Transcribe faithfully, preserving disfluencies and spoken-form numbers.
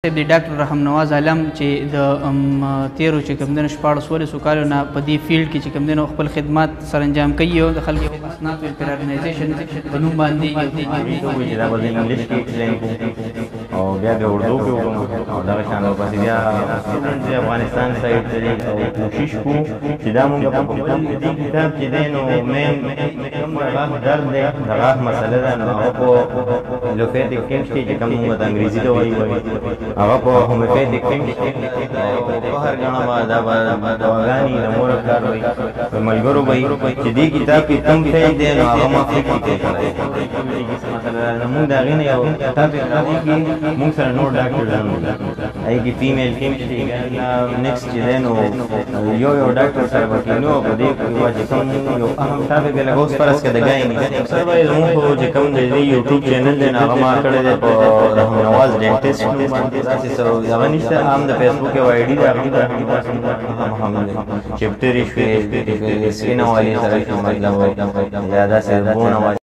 د ډاکټر رحم نواز عالم چې د تیرو چې کوم دنه شپاړس ولسو کالو نه په دې فیلډ کې چې کوم دنه خپل خدمات سر انجام کوي او د خلکو اسناد ویلفیر ارګنایزیشن په نوم باندې چې دا به انګلیش کې ایکسپلین کوو او بیا به اردو کې وکړو او دغه شان او پسې بیا د افغانستان سایډ ته او کوشش کوو چې دا مونږ په خپل دې کتاب چې دی نو مین کوم غاښ درد دی د غاښ مسله ده نو هغه په لوفیټک ټینګ کې چې کوم مونږ د انګریزي ته وایي هغه په هومیوپیتیک ټینګ کې په هر ګڼه به دا به دواګانې د مور پلار وایي په ملګرو به چې دې کتاب کې کوم فیل دی نو هغه ما فکر کې کړی مونږ د هغې نه یو کتاب یې راوکړي مونږ سره نور ډاکټران وو هغې کې فیمیل ټینګ چې نیکسټ چې دی نو یو یو ډاکټر سره به کښېنو او په دې کې به چې کوم یو اهم ټاپک دی لکه اوس فرض کړه د ګاینې سر به یې زمونږ په چې کوم د دې یوټیوب چینل دی نو هغه ما کړی دی په رحم نواز ډینټسټ داسې څه هغه نشته هم د فیسبوک یو آی ډي ده هغه د رحم نواز هم چپټرې شوې سپینه والې سره مطلب یا داسې بونه والې